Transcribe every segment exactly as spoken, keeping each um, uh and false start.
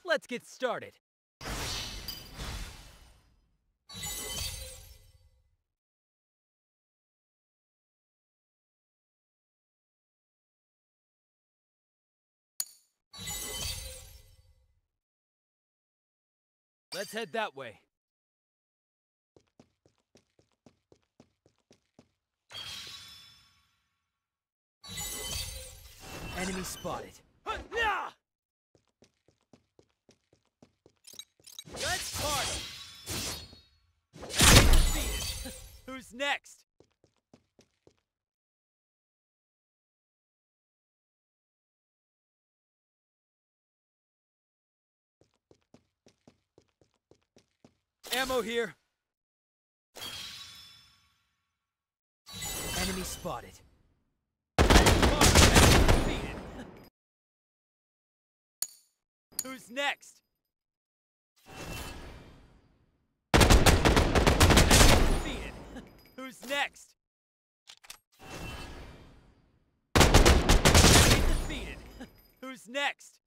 Let's get started. Let's head that way. Enemy spotted. Let's party! Enemy defeated. Who's next? Ammo here. Enemy spotted. Enemy defeated. Who's next? Enemy defeated. Who's next? Enemy defeated. Who's next?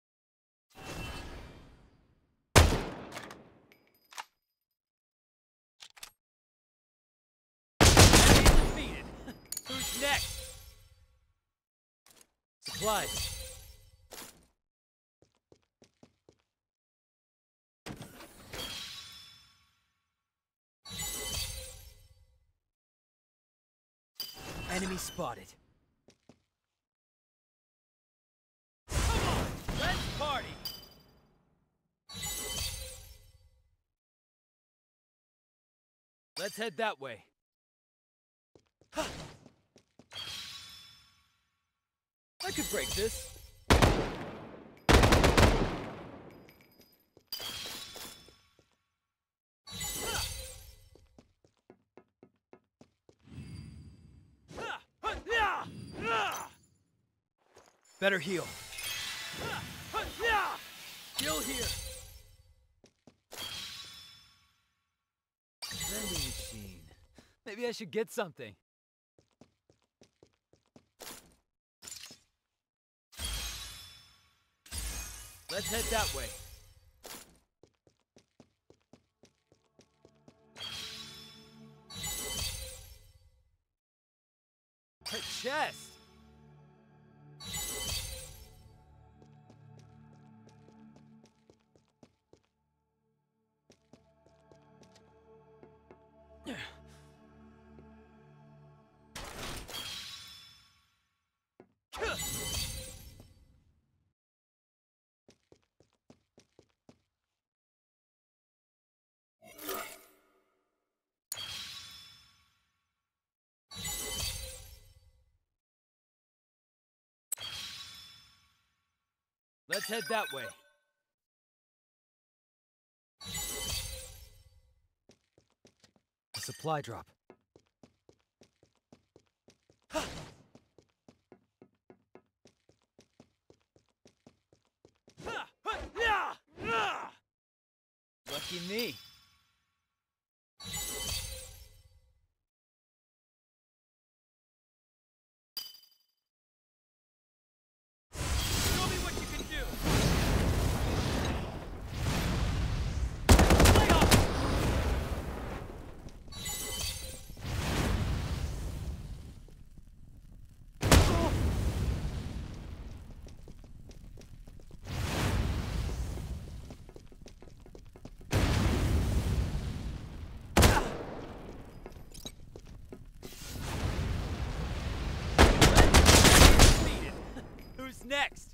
Who's next? Supplies. Enemy spotted. Come on, let's party! Let's head that way. I could break this. Better heal. Heal here. Vending machine. Maybe I should get something. Let's head that way. A chest! Let's head that way. A supply drop. Lucky me. Who's next?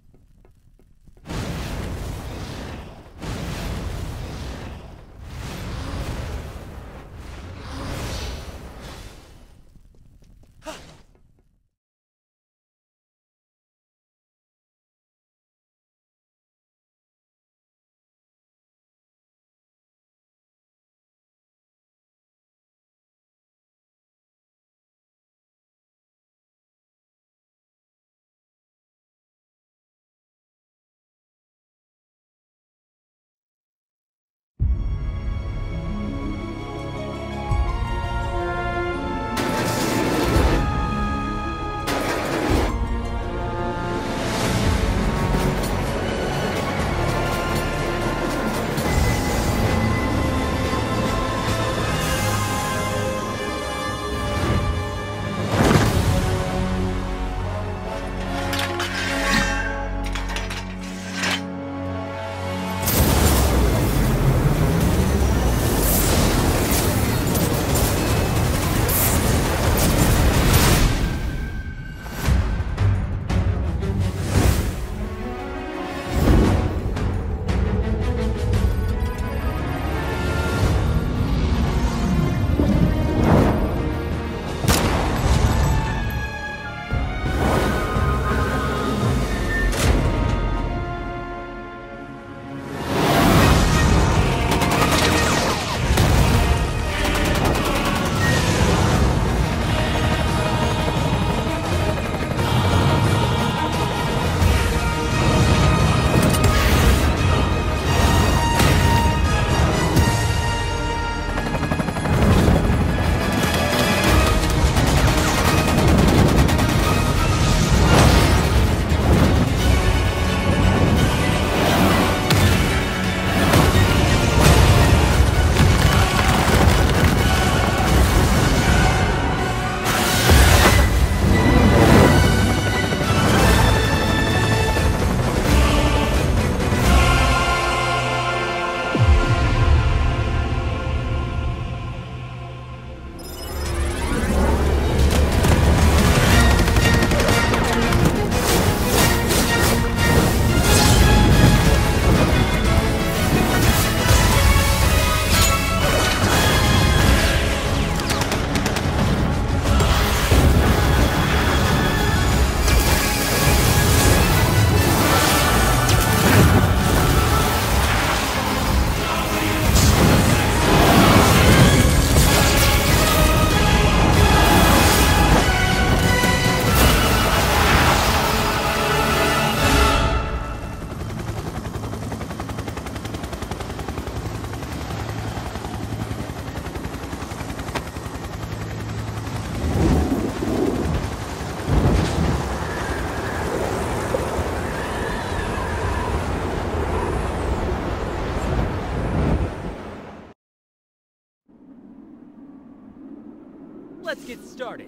Let's get started.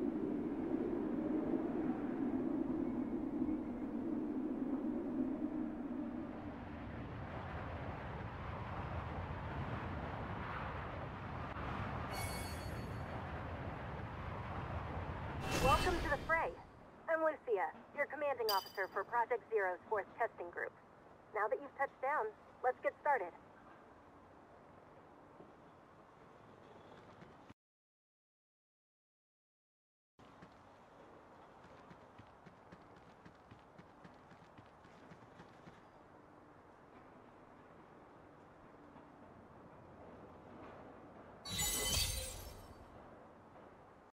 Welcome to the fray. I'm Lucia, your commanding officer for Project Zero's fourth testing group. Now that you've touched down, let's get started.